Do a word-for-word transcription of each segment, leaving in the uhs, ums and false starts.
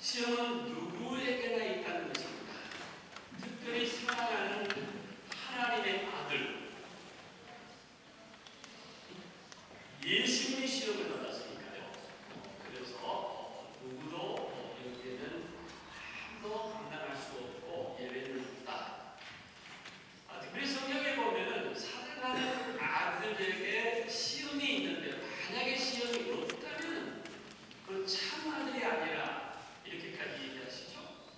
시험은 누구에게나 있다는 것입니다. 특별히 사랑하는 하나님의 아들 예수님이 시험을 받았으니까요. 그래서 누구도 여기에는 아무도 감당할 수 없고 예외는 없다. 특별히 성경에 보면은 사랑하는 아들에게 시험이 있는데 만약에 시험이 없다면 그건 참 아들이 아니라 이렇게까지 얘기하시죠.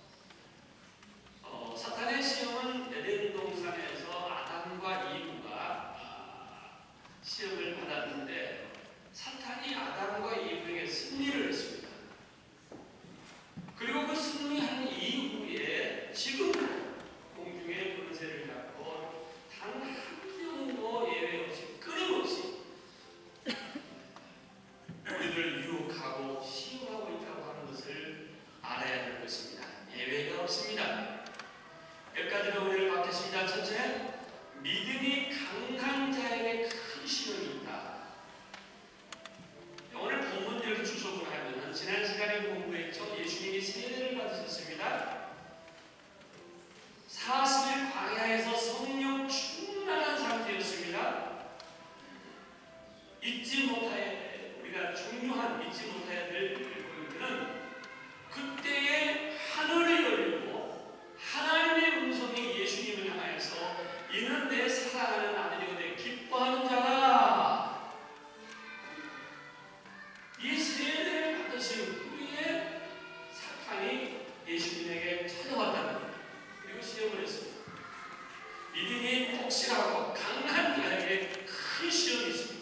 어, 사탄의 시험은 에덴 동산에서 아담과 이브가 아, 시험을 받았는데 사탄이 아담과 이브에게 승리를 했습니다. 그리고 그 승리한 이후에 지금 공중의 권세를 갖고 단 한 명도 예외 없이 끊임없이 우리를 유혹하고 시험하고 있다고 하는 것을 알아야 될 것입니다. 예외가 없습니다. 몇 가지로 우리를 받겠습니다. 첫째, 믿음이 강한 자에게 큰 시험이 있다. 오늘 본문 이렇게 주석을 하면 지난 시간에 공부했죠. 예수님이 세례를 받으셨습니다. 사십 일 광야에서 성령 충만한 상태였습니다. 잊지 못해야 우리가 중요한 잊지 못해야 될 포인트는 그때에 하늘이 열리고 하나님의 음성이 예수님을 향하여서 이는 내 사랑하는 아들이거든 기뻐하는 자다. 이 세례를 받으신 후에 사탄이 예수님에게 찾아왔다는 거예요. 그리고 시험을 했습니다. 믿음이 확실하고 강한 자에게 큰 시험이 있습니다.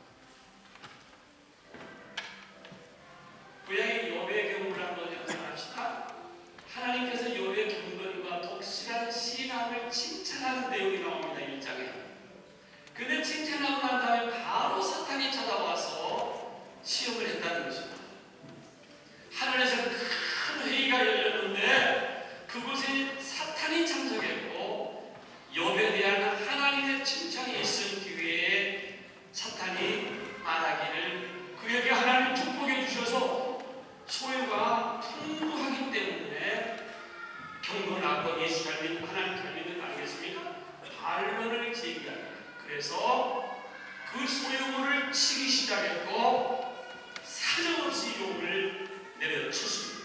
구약의 욥의 경우를 한번 연상합시다. 하나님께서 욥의 경건과 독실한 신앙을 칭찬하는 내용이 나옵니다. 일 장에. 근데 칭찬하고 난 다음에 바로 사탄이 찾아와서 시험을 했다는 것입니다. 하늘에서 큰 회의가 열렸는데 그곳에 사탄이 참석했고 욥에 대한 하나님의 칭찬이 있을 기회에 사탄이 말하기를 그에게 하나님 축복해 주셔서 소유가 풍부하기 때문에 경건하고 예수 잘 믿는 하나님 잘 믿는 거 아니겠습니까? 반론을 제기합니다. 그래서 그 소유물을 치기 시작했고 사정없이 욥을 내려쳤습니다.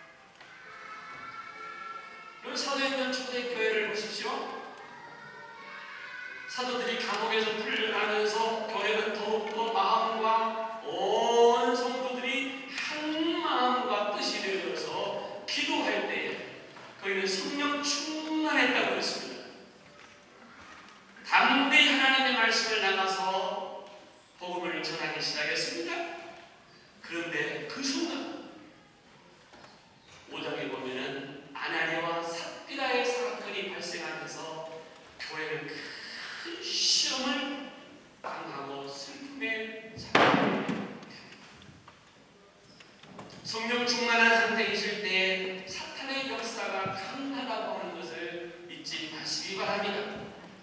그럼 사도행전 초대교회를 보십시오. 사도들이 감옥에서 풀려나면서 교회는 더욱더 마음과 온 성도들이 한 마음과 뜻이 되어서 기도할 때에 거기는 성령 충만했다고 했습니다. 담대히 하나님의 말씀을 나가서 복음을 전하기 시작했습니다. 그런데 그 순간 오 장에 보면은 아나니아와 삽비라의 사건이 발생하면서 교회는 큰 시험을 당하고 슬픔에 잠깁니다. 성령 충만한 상태에 있을 때 사탄의 역사가 강하다고 하는 것을 잊지 마시기 바랍니다.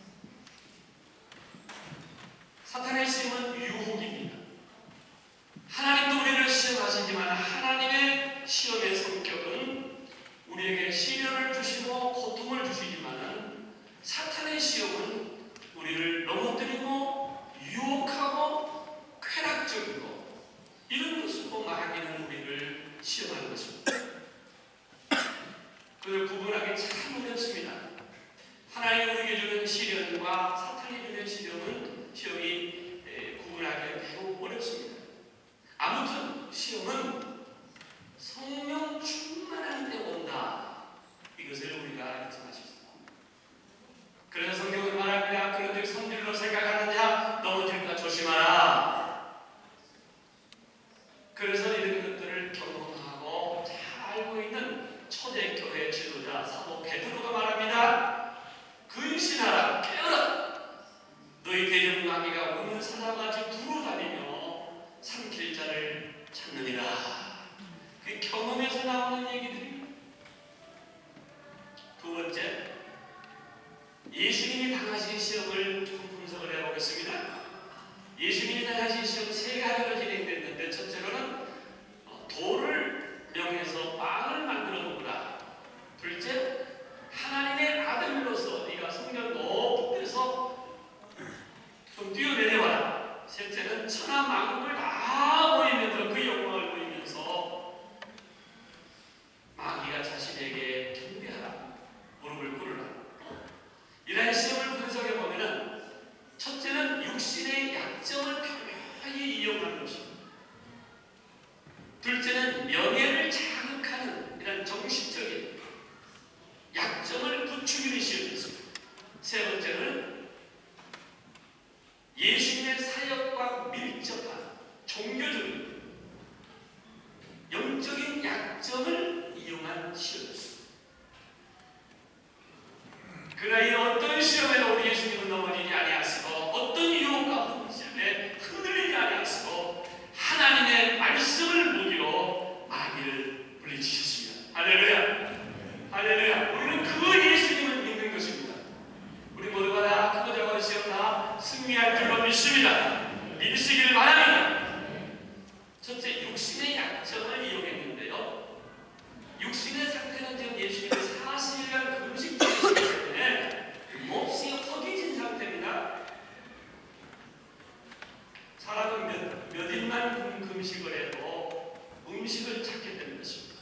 사탄의 시험은 유혹입니다. 하나님도 우리를 시험하시지만 하나님의 시험의 성격은 우리에게 시련을 주시고 고통을 주시지만 사탄의 시험은 우리를 넘어뜨리고 유혹하고 쾌락적이고 이런 것으로 말하기는 우리를 시험하는 것입니다. 그걸 구분하기 참 어렵습니다. 하나님 우리에게 주는 시련과 사탄이 주는 시험은 시험이 구분하기 매우 어렵습니다. 아무튼 시험은 성령 충만한 때 온다. 이것을 우리가 잊지 마십시오. 그래서 성경은 말합니다. 그런즉 성질로 생각하는 자 넘어질까 조심하라. 그래서 이런 것들을 경험하고 잘 알고 있는 초대교회 지도자 사도 베드로가 말합니다. 근신하라 깨어라. 너희 대적마귀가 우는 사자같이 두루 다니며 삼킬 자를 찾느니라. 그 경험에서 나오는 얘기들이. 두 번째, 예수님이 당하신 시험을 좀 분석을 해보겠습니다. 예수님이 당하신 시험 세 가지로 진행됐는데 첫째로는 돌을 명해서 빵을 할렐루야. 할렐루야. 우리는 그 예수님을 믿는 것입니다. 우리 모두가 다 크고 작은 시험 다 승리할 줄로 믿습니다. 믿으시기를 바랍니다. 첫째, 육신의 약점을 이용했는데요. 육신의 상태는 지금 예수님의 사십 일간 금식 중이시기 때문에 몹시 허기진 상태입니다. 사람은 몇, 몇 일만 금식을 해도 음식을 찾게 되는 것입니다.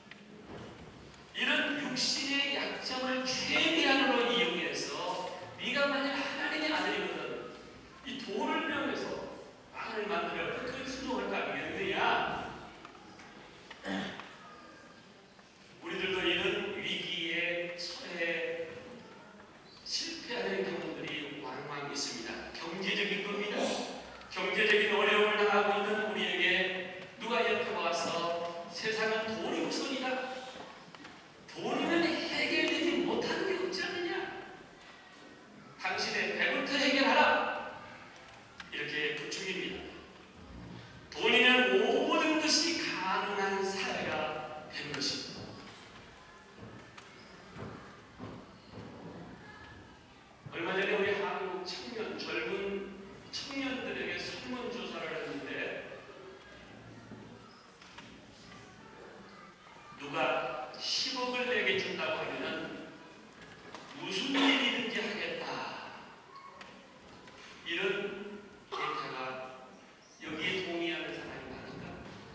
이런 육신의 약점을 최대한으로 이용해서 네가 만약 하나님의 아들이거든 이 돌을 이용해서 빵을 만들어 그 수동을 가겠느냐? 우리들도 이런 위기에 처해 실패하는 경우들이 왕왕 있습니다. 경제적인 겁니다. 경제적인 어려움을 당하고 있는 우리에게 누가 옆에 와서 세상은 돈이 우선이다. 돈이면 해결되지 못하는 게 없지 않느냐? 당신의 배부터 해결하라. 이렇게 부축입니다. 돈이면 모든 것이 가능한 사회가 된 것입니다. 얼마 전에 우리 한국 청년, 젊은 청년들에게 설문조사를 했는데 누가 십억을 내게 준다고 하면은 무슨 일이든지 하겠다. 이런 데이터가 여기에 동의하는 사람이 많은가?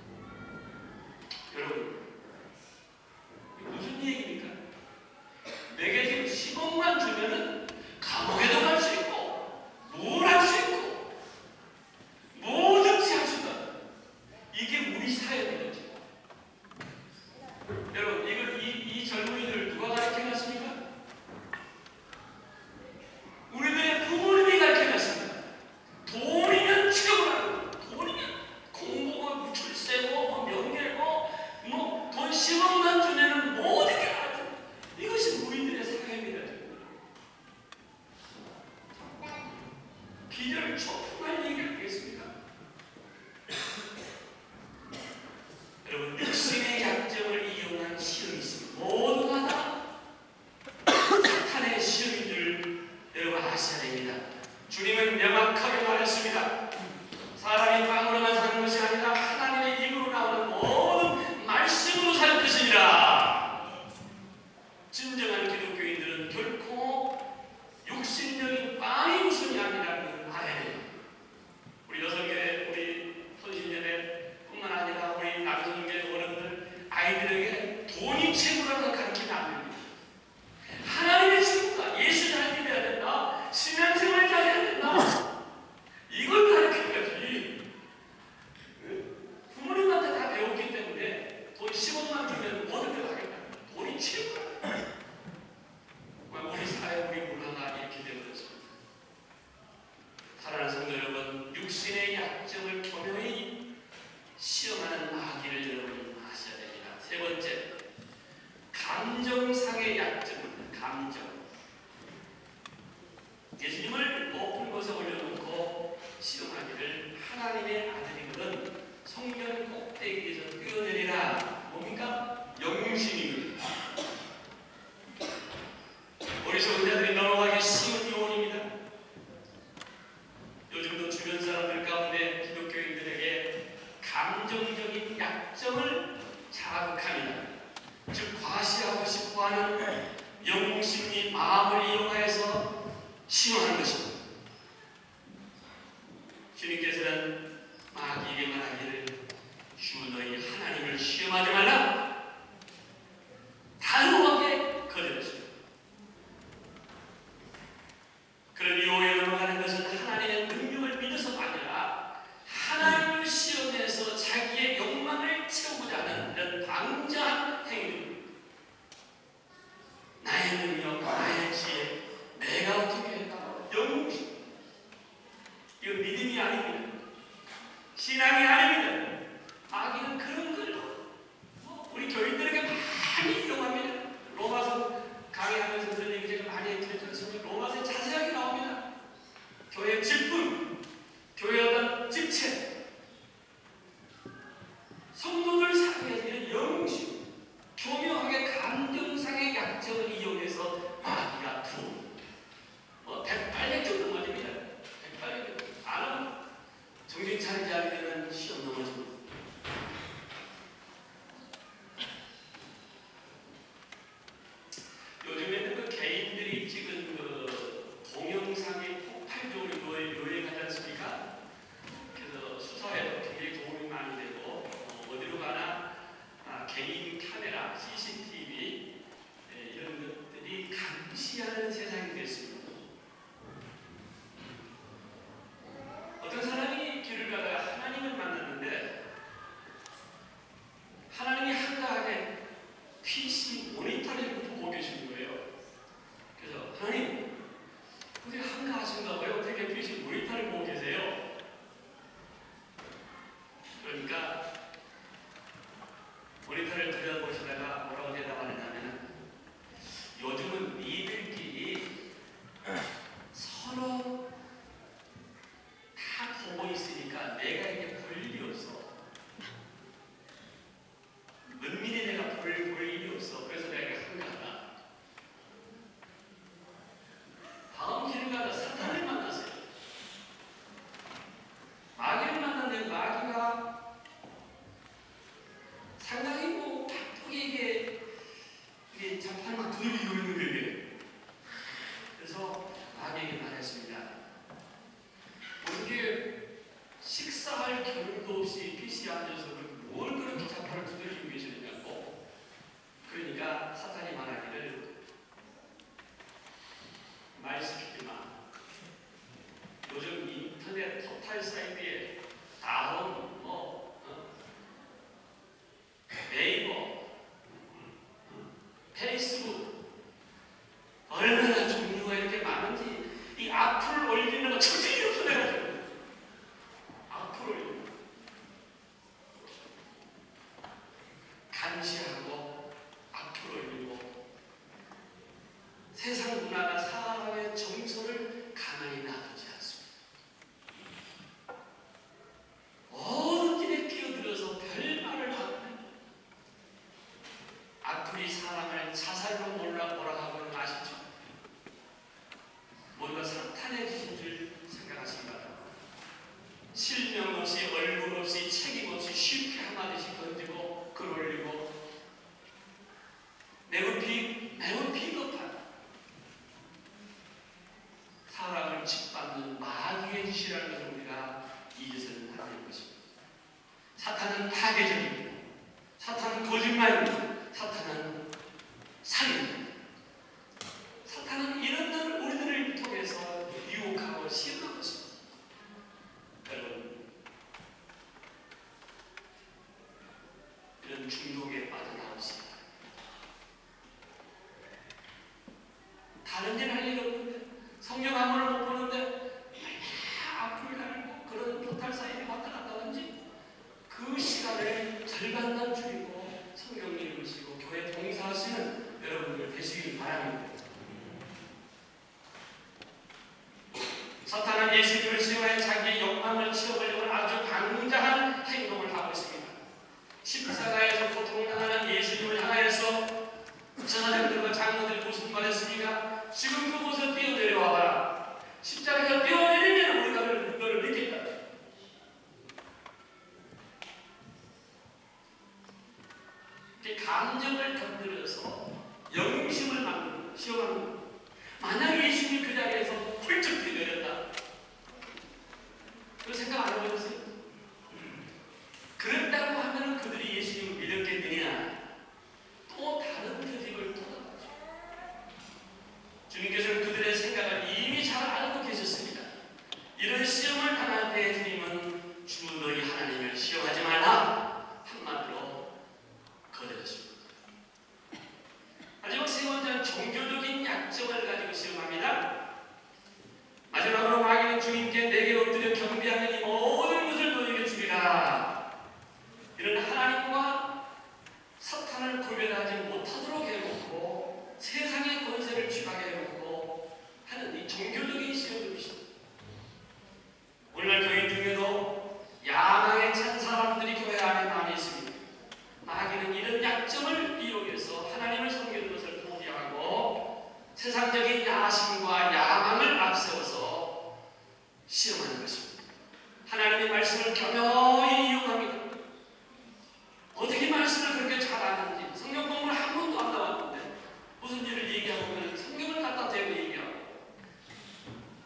여러분, 무슨 얘기입니까? 내게 지금 십억만 주면은 감옥에도 갈 수 있고 뭘 할 수 있고 뭐든지 할 수 있다. 이게 우리 사회입니다. 여러분, 이걸 이, 이 젊은이들을 누가 가르쳐놨습니까? 우리들의 부모님이 가르쳐놨습니다. 돈이면 최고라고. 돈이면 공부고 출세고 명예고 뭐 돈 십억만 주면은 모든 게 알아요. 이것이 우리들의 사회입니다. 비전을 초풍할 얘기 아니겠습니까? 여러분, 육신의 약점을 이용한 시험이 있습니다. 모두가 다 사탄의 시험인 줄 여러분 아셔야 됩니다. 주님은 명확하게 말했습니다. 사람이 빵으로만 사는 것이 아니라 하나님의 입으로 나오는 모든 말씀으로 살 것이니라. 진정한 기독교인들은 결코 육신적인 빵이 우선이 아니라는 걸 알아야 됩니다. 우리 여성계, 우리 선신예배 뿐만 아니라 우리 남성계 어른들 아이들에게 돈이 최고라는 걸 가르치면 안 됩니다. 하나님의 친구가 예수 잘 믿어야 된다. 신앙생활 잘해야 된다. 이걸 가르쳐야지. 부모님한테 다 배웠기 때문에 돈 십억만 주면 모든 걸 하겠다. 돈이 최고다. 우리 사회, 우리 문화가 이렇게 되어졌습니다. 사랑하는 성도 여러분, 육신의 약점을 교묘히 시험하는 마귀를 여러분 아셔야 됩니다. 세 번째, 감정상의 약점입니다. 감정. 예수님을 높은 곳에 올려놓고 시험하기를 하나님의 아들이거든 성전 꼭대기에서 뛰어내리라. 뭡니까? 영웅심입니다. 어리석은 넘어가기 쉬운 요원입니다. 요즘도 주변 사람들 가운데 기독교인들에게 감정적인 약점을 자극합니다. 즉 과시하고 싶어하는 영웅심리 마음을 이용하여서 시험하는 것입니다. 주님께서는 마귀에게 말하기를 주 너희 하나님을 시험하지 말라. 단호하게 거절했습니다. 그런 유혹에 넘어가는 것은 하나님의 능력을 믿어서가 아니라 하나님을 시험해서 자기의 욕망을 채우고자 하는 이런 방자한 행위입니다. 나의 능력, 나의 지혜, 내가 어떻게 했다. 카메라, 씨씨티비 예, 이런 것들이 감시하는 세상이 됐습니다. 어떤 사람이 길을 가다가 하나님을 만났는데 하나님이 한가하게 피씨 모니터링을 보고 계시는 거예요. 그래서 하나님 어떻게 한가하신가 봐요. 어떻게 피씨 모니터를 보고 계세요? 그러니까 모니터를 들여다보시다가 뭐라고 대답하느냐면 요즘은 니들끼리 서로 다 보고 있으니까 내가 이게 볼 일이 없어. 은밀히 내가 볼, 볼 일이 없어. 그래서 내가 이게 한가하다. 다음 길을 가다 사탄을 만났어요. 마귀를 만났는데 마귀가 상당히 뭐 바쁘게 이게, 이게 자판을 막 두들기고 있는 거예요. 그래서 마귀에게 말했습니다. 어떻게 식사할 겨를도 없이 피씨에 앉아서 뭘 그렇게 자판을 두들기고 계시느냐고. 그러니까 사탄이 말하기를 말 시키지 마. 요즘 인터넷 포털 사이트에 다음 뭐 어? 네이버, 페이스북 얼마나 종류가 이렇게 많은지 이 악플 올리는 거 처질이 없어 내가 지금. 악플 올리는 거 감시하고 악플 올리고 세상 문화가 사람의 정서를 가만히 놔두지 않습니다. 모든 길에 끼어들어서 별말을 하고 악플이 사람을 자살로 몰아가고 있는 거 아시죠? 뭔가 사탄의 짓인 줄 생각하시기 바랍니다. 실명 없이 얼굴 없이 책임 없이 쉽게 한마디씩 던지고 글 올리고 매우 비, 매우 비겁한 사람을 짓밟는 마귀의 짓이라는 것을 우리가 잊어서는 안 되는 것입니다. 사탄은 파괴적입니다. 사탄은 거짓말입니다. 사탄은 살인입니다. 사탄은 이런 날 우리들을 통해서 유혹하고 시험하는 것입니다. 여러분, 이런 중독에 빠져나오시기 바랍니다. 다른 일 할 일 없는데 성경 한 번을 못 보는데 악플 달고 그런 포털 사이트에 왔다 갔다 하는지 그 시간을 절반만 줄이고 성경 읽으시고 교회 봉사하시는 여러분들 되시길 바랍니다. 사탄은 예수님을 시험하여 자기의 욕망을 채워보려고 아주 강자한 행동을 하고 있습니다. 십자가에서 고통당하는 예수님을 향하여서 전사장들과 장로들이 무슨 말했습니까? 지금 그곳에 뛰어내려와봐라. 십자가에서 뛰어내리면 우리가 너를 믿겠다. 감정을 건드려서 영심을 만드는 시험하는 것. 만약 예수님이 그 자리에서 훌쩍 뛰어내렸다. 그 생각 안 해보셨어요? 그랬다고 하면 그들이 예수님을 믿었겠느냐? 또 다른 트집을 쏟아가죠. 주님께서는 그들의 생각을 이미 잘 알고 계셨습니다. 이런 시험을 당할 때 주님은 주 너희 하나님을 시험하지 말라 한마디로 거절했습니다. 마지막 세 번째는 종교적인 약점을 가지고 시험합니다. 마지막으로 마귀는 주님께 내게 엎드려 경배하면 이 모든 것을 너에게 주리라. 이런 하나님과 사탄을 구별하지 못하도록 해놓고 세상의 권세를 취하게 해놓고 하는 이 종교적인 시험입니다. 오늘날 교인 중에도 야망에 찬 사람들이 교회 안에 많이 있습니다. 마귀는 이런 약점을 이용해서 하나님을 섬기는 것을 포기하고 세상적인 야심과 야망을 앞세워서 시험하는 것입니다. 하나님의 말씀을 교묘히 이용합니다. 어떻게 말씀을 그렇게 잘 아는지 성경 공부를 한 번도 안 나왔는데 무슨 일을 얘기하고 성경을 갖다 대고 얘기하고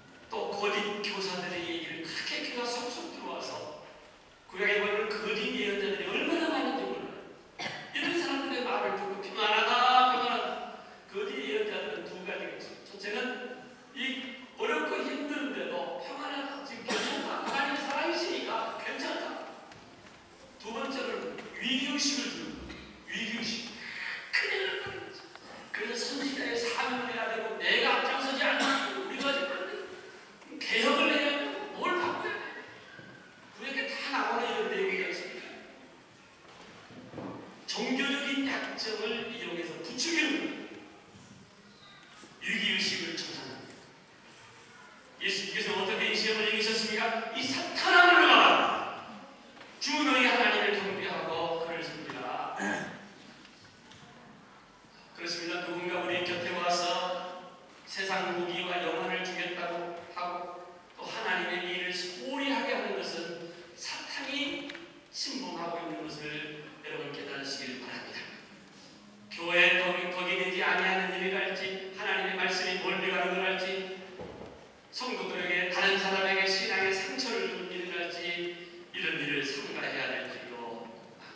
그렇습니다. 누군가 우리 곁에 와서 세상 무기와 영화를 주겠다고 하고 또 하나님의 일을 소홀히 하게 하는 것은 사탄이 침범하고 있는 것을 여러분 깨달으시길 바랍니다. 교회에 덕이, 덕이 되지 아니하는 일이랄지 하나님의 말씀이 멀리가는 일이랄지 성도들에게 다른 사람에게 신앙의 상처를 주는 일이랄지 이런 일을 삼가해야 될 줄로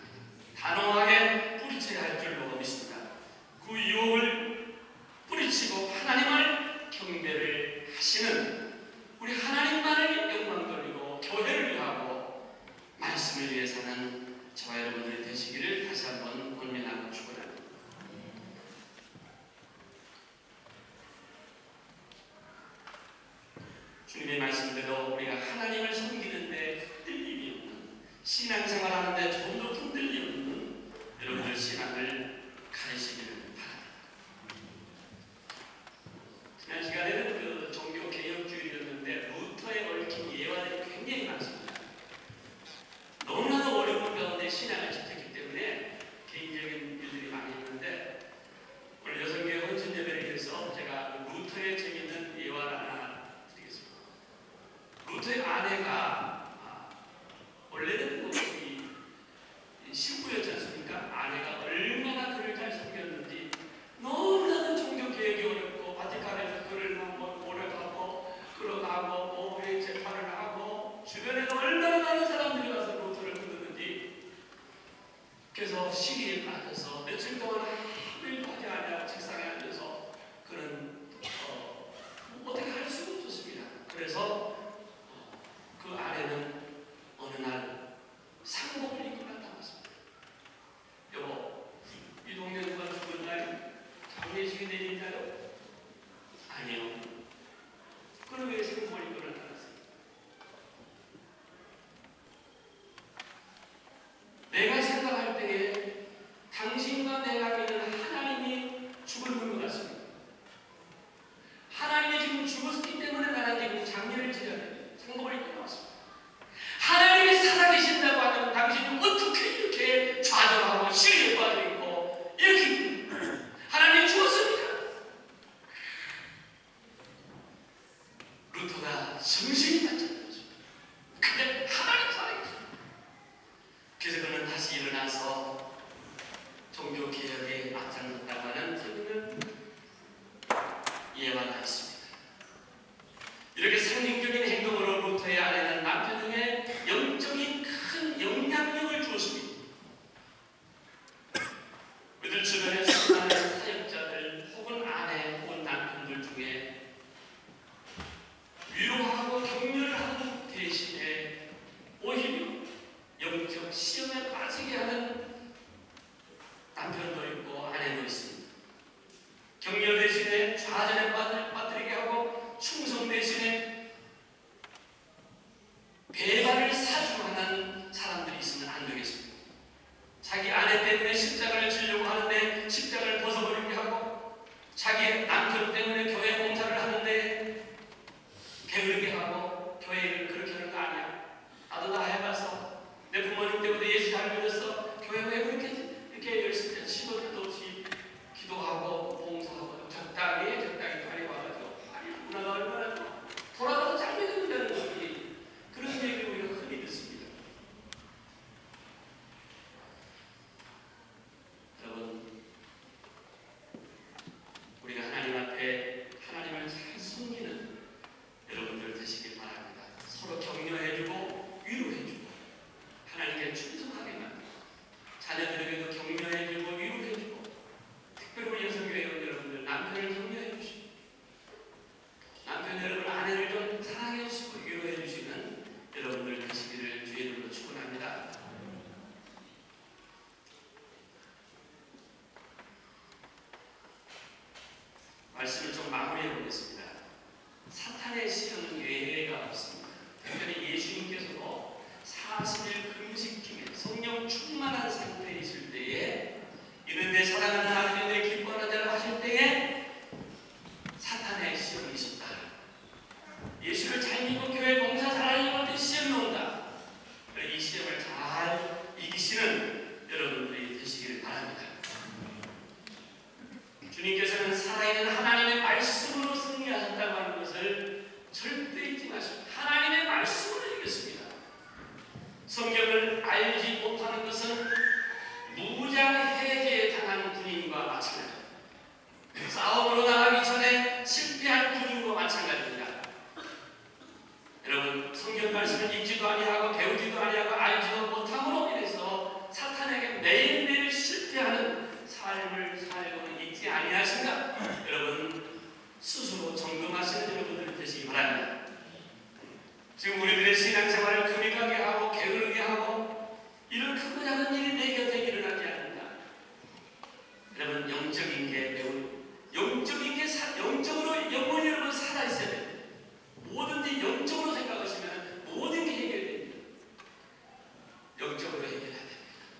단호하게 뿌리쳐야 할 줄로 믿습니다. 그 유혹을 뿌리치고 하나님을 경배를 하시는 우리 하나님만을 영광 돌리고 교회를 위하고 말씀을 위해 사는 저와 여러분들이 되시기를 다시 한번 권면하고 축원합니다. 주님의 말씀대로 우리가 하나님을 섬기는데 흔들림이 없는 신앙생활 하는데 조금도 흔들림이 없는 여러분들 신앙을 가르치기를 바랍니다. 지난 시간에는 그 종교 개혁주의였는데 루터에 얽힌 예화들이 굉장히 많습니다. 너무나도 어려운 가운데 신앙을 지켰기 때문에 개인적인 일들이 많이 있는데 오늘 여성교회 헌신 예배를 위해서 제가 루터의 재미있는 예화를 하나 드리겠습니다. 루터의 아내가 아, 원래는 뭐 이 신부였지 않습니까? 아내가 얼마나 그를 잘 섬겼는지 너무나도 종교 개혁이 어렵고 바티칸에서 그를 뭐 모략하고 끌어가고 뭐 재판을 하고 주변에도 얼마나 많은 사람들이 와서 루터를 끊었는지 그래서 시기에 빠져서 며칠 동안 아무 일도 하지 않아 책상에 앉아서 그는 어, 어떻게 할 수가 없었습니다. 그래서 그 아내는 어느 날 상복을 입고 나타났습니다. 여보, 이 동네 누가 죽은 날 장례식이 내린다요? 아니요. 그럼 왜 상복을 입고 나타났어요? 내가 생각할 때에 당신과 내가 믿는 하나님이 죽은 것 같습니다. 하나님이 지금 죽었기 때문에 나는 지금 장례를 지어야 돼요. 상복을 입고 나왔습니다. 하나님이 살아계신다고 하면 당신은 어떻게 이렇게 좌절하고 시리에 빠져있고 이렇게 하나님이 죽었습니다. 루터가 정신이 맞췄습니다. 근데 하나님 살아계십니다. 그래서 그는 다시 일어나서 종교개혁에 앞장섰다고 하는 재밌는 예화가 있습니다. 이렇게 상징적인 행동으로 루터의 아내는 남편에게 영적인 큰 영향력을 주었습니다. 그들 주변에 수많은 사역자들 혹은 아내 혹은 남편들 중에 위로하고 격려를 하는 대신에 오히려 영적 시험에 빠지게 하는 남편도 있고 아내도 있습니다. 격려 대신에 좌절에 빠뜨리게 하고 충성 대신에 배반을 사주하는 사람들이 있으면 안 되겠습니다. 자기 아내 때문에 십자가를 지려고 하는데 십자가를 벗어버리게 하고 자기 남편 때문에 교회 봉사를 하는데 게으르게 하고 교회를 그렇게 하는 거 아니야. 나도 다 해봐서 내 부모님 때문에 예수 잘 믿었어. 교회 왜 그렇게 이렇게 열심히 시도도 없이 기도하고 봉사하고 적당히 적당히 빨리 와가지고 아니 누나가 얼마나 돌아가서 잘 믿는다는 거지. 그런 얘기를 우리가 흔히 듣습니다. 여러분, 우리가 하나님 앞에 하나님을 잘 섬기는 여러분들 되시길 바랍니다. 서로 격려해주고 위로해주고 하나님께 충성하게 만들고 자녀들에게도 격려해주고 위로해주고 특별히 우리 여성교회 여러분들 남편을 격려해주시고 남편 여러분 아내를 좀 사랑해주시고 위로해주시는 여러분들 되시기를 주의 이름으로 축원합니다. 말씀을 좀 마무리해 보겠습니다. 사탄의 시험은 예외가 없습니다. 특별히 예수님께서도 사십 일 금식 중에 성령 충만한 상태에 있을 때에 이는 내 사랑하는 아버지 내 기뻐하는 자라고 하실 때에 사탄의 시험이 있었다. 예수를 잘 믿고 교회 봉사 잘하려고 할 때 시험이 온다. 이 시험을 잘 이기시는 여러분들이 되시기를 바랍니다. 주님께서는 살아있는 하나님의 말씀으로 승리하셨다고 하는 것을 절대 잊지 마십시오. 하나님의 말씀으로 이겼습니다. 성경을 알지 못하는 것은 무장 해제에 당한 군인과 마찬가지입니다. 싸움으로 나가기 전에 실패한 군인과 마찬가지입니다. 여러분, 성경 말씀을 읽지도 아니하고 배우지도 아니하고 알지도 못함으로 인해서 사탄에게 매일매일 실패하는 삶을 살고는 있지 아니하신가? 여러분, 스스로 점검하시는 여러분들 되시기 바랍니다. 지금 우리들의 신앙생활을 금이가게 하고 게으르게 하고 이런 크고 작은 일이 내 곁에 일어나지 않는다. 여러분, 영적인 게 매우 영적인 게 사, 영적으로 영혼이 여러분 살아있어야 됩니다. 뭐든지 영적으로 생각하시면 모든 게 해결됩니다. 영적으로 해결해야 됩니다.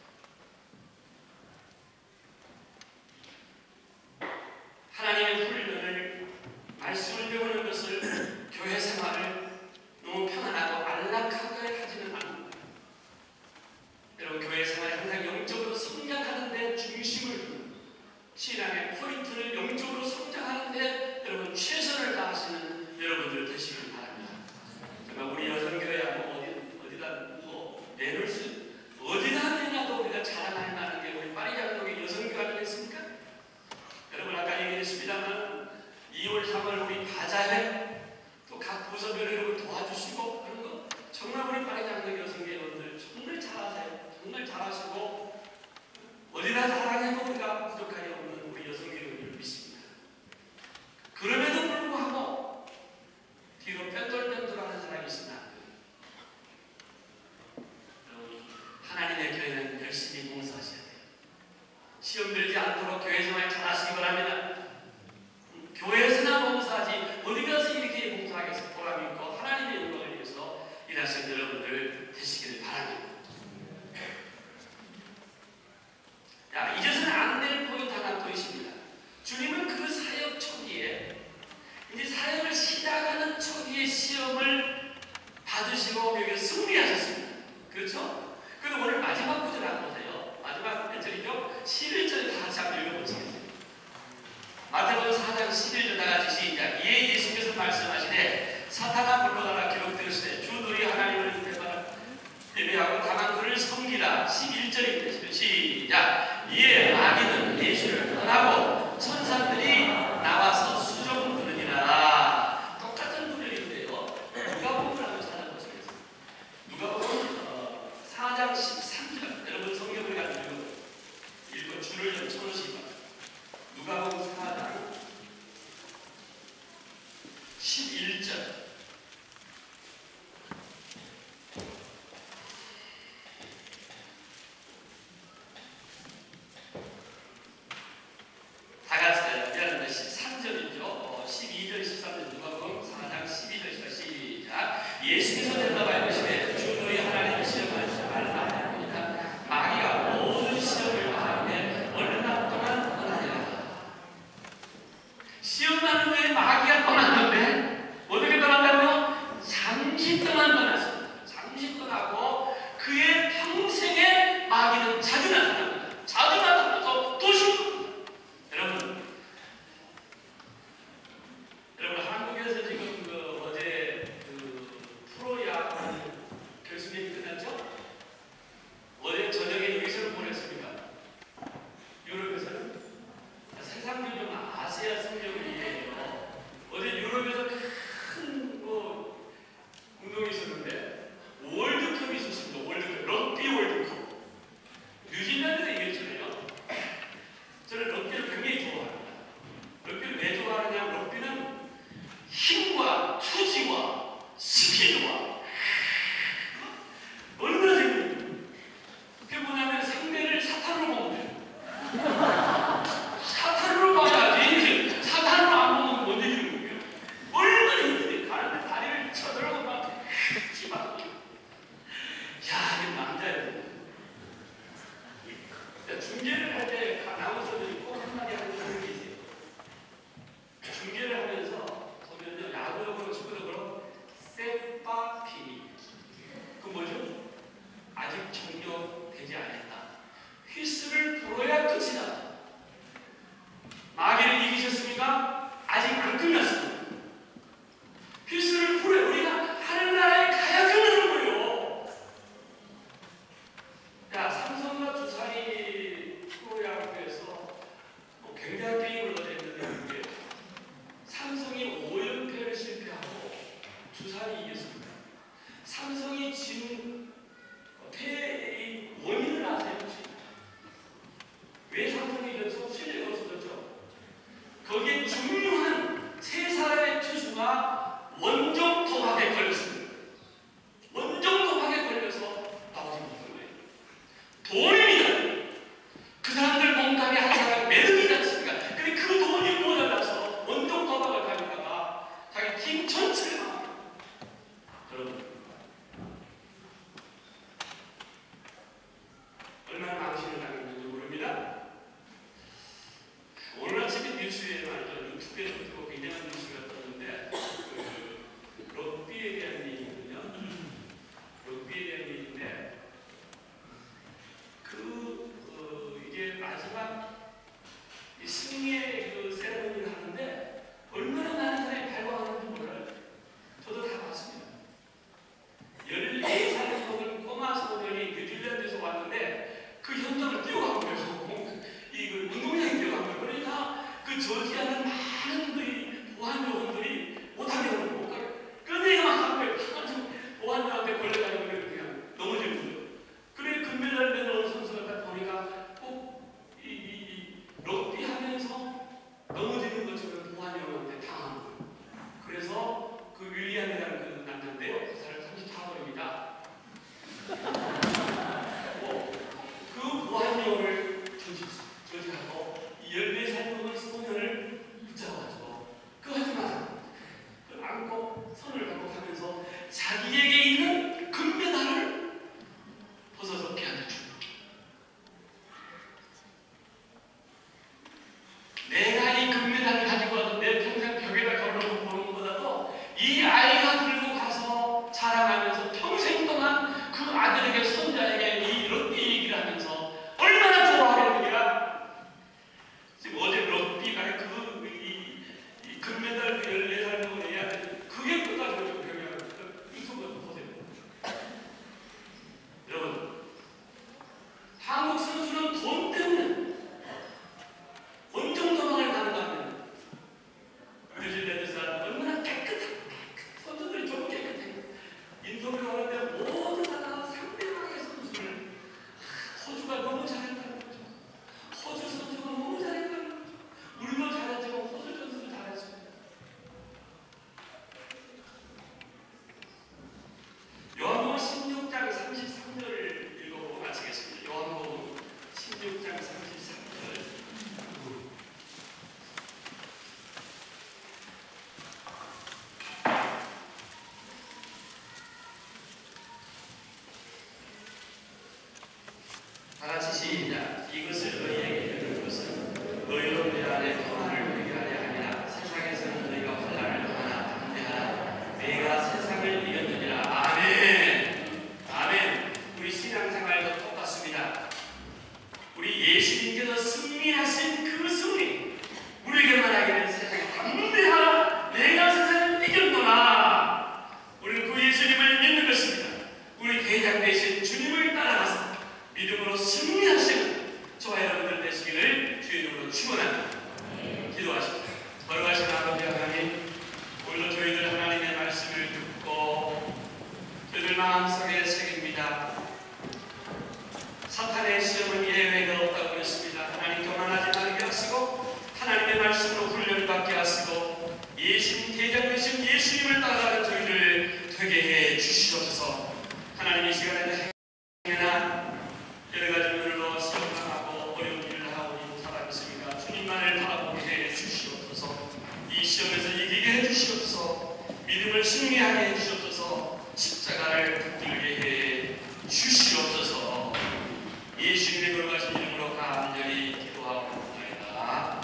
하나님의 훈련을 말씀을 배우는 것을 교회 생활을 너무 편안하고 안락하게 하지는 않습니다. 여러분, 교회 생활이 항상 영적으로 성장하는 데 중심을 두는 신앙의 포인트를 영적으로 성장하는 데 여러분 최선을 다하시는 여러분들 되시길 바랍니다. 정말 우리 여성교회하고 어디, 어디다 뭐 내놓을 수 어디다 내놔도 우리가 자랑할 만한 게 우리 파리장독의 여성교회 아니겠습니까? 여러분, 아까 얘기했습니다만 이월 삼월 우리 바자회 또 각 부서별로 여러분 도와주시고 그런 거 정말 우리 파리장독 여성교회원들 정말 잘하세요. 정말 잘하시고 어디다 자랑해도 우리가 부족하게 없는 우리 여성교회를 믿습니다. 그럼에도 불구하고 뒤로 뺀돌뺀돌하는 사람이 있으면 안 돼요. 여러분, 하나님의 교회는 열심히 봉사하셔야 돼요. 시험 들지 않도록 교회 생활 잘하시기 바랍니다. 교회에서나 봉사하지 어디 가서 이렇게 봉사하겠어 보람 있고 하나님의 영광을 위해서 일하시는 여러분들 되시기를 바랍니다. 자, 잊어서는 안 될 포인트 하나 또 있습니다. 주님은 그 사역 초기에 이제 사역을 시작하는 초기에 시험을 받으시고 여기 승리하셨습니다. 그렇죠? 그리고 오늘 마지막 구절 한번 보세요. 마지막 몇 절이죠? 십일 절 다 같이 한번 읽어보시겠습니다. 마태복음 사 장 십일 절 다 같이 시작. 이에 예수께서 말씀하시되 사탄아 물러가라 기록되었으되 주 너희 하나님을 예배하고 다만 그를 섬기라. 십일 절입니다. 시작. 이에 마귀는 예수를 떠나고 천사들이 나와서 수종 부르니라. 똑같은 구절인데요. 누가복음을 한번 찾아보시겠습니다. 누가복음 어, 사 장 십삼 절. 여러분 성경을 가지고 읽고 줄을 좀 쳐놓으시기 바랍니다. 누가복음 사 장 십일 그 저지하는 많은 그 보안 요원들이 못하게 못 가요. 끄내기만 한 거예요. 보안 요원한테 걸려가지고 그냥 넘어지는 거예요. 그래 금메달 메달 선수가 보니까 꼭 이, 이, 이 럭비 하면서 넘어지는 것처럼 보안 요원한테 당한 거예요. 그래서 그 윌리엄이라는 그 남자인데요. 그 사람 삼십사 번입니다. 어, 그 보안 요원을 저지하고 열네 살 먹은 소년을 붙잡아가지고 그 하지만 그 안고 손을 잡고 가면서 자기에게 있는 금메달을 벗어서 걔한테 준 거예요. 내가 이 금메달을 가지고 와서 내 평생 벽에다 걸어놓고 보는 것보다도 이 아이가 들고 가서 자랑하면서 평생 동안 그 아들에게 손자에게 이 럭비 얘기를 하면서 얼마나 좋아하겠느냐. 지금 어제 럭비가 그 이, 이 금메달 열네 살 먹은 애한테 그게 끝나고 병이야. 유튜브 보세요. 여러분, 한국 선수는 돈 때문에 원정 도망을 가는다면 뉴질랜드에서 얼마나 깨끗한 선수들이 좀 깨끗해. 인터뷰를 하는데 모두 다 상대방의 선수를 호주가 너무 잘했다는 거죠. 호주 선수가 너무 잘했다는 거죠. 우리도 잘했지만 호주 선수도 잘했습니다. 요한복음 십육 장 삼십삼 절을 읽어보고 마치겠습니다. 요한복음 십육 장 삼십삼 절. 다같이 시작. 이것을 너희에게 이르는 것은 너희로 내 안에 평안을 누리게 하려 함이라. 세상에서는 너희가 환난을 당하나 담대하라. 내가 세상을 이겼느니라. 아멘. 아멘. 우리 신앙생활도 똑같습니다. 우리 예수님께서 승리하신 그 승리, 우리에게 말하기는 세상에 담대하라. 내가 세상을 이겼노라. 우리는 그 예수님을 믿는 것입니다. 우리 대장 되신 주님을 따라가서 믿음으로 승리하시는 저와 여러분들 되시기를 주의 이름으로 축원합니다. 기도하십시오. 거룩하신 아버지 하나님, 오늘도 저희들 하나님의 말씀을 듣고 저희들 마음속에 새깁니다. 사탄의 시험은 예외가 없다고 했습니다. 하나님 교만하지 말게 하시고 하나님의 말씀으로 훈련받게 하시고 예수님 대장 되신 예수님을 따라가는 저희들 되게 해 주시옵소서. 하나님 이 시간에는 행여나 여러 가지 일로 시험당하고 어려운 일을 하고 있는 사람이 있습니다. 주님만을 바라보게 해 주시옵소서. 이 시험에서 이기게 해 주시옵소서. 믿음을 승리하게 해 주시옵소서. 십자가를 붙들게 해 주시옵소서. 예수님의 거룩하신 이름으로 간절히 기도하옵나이다.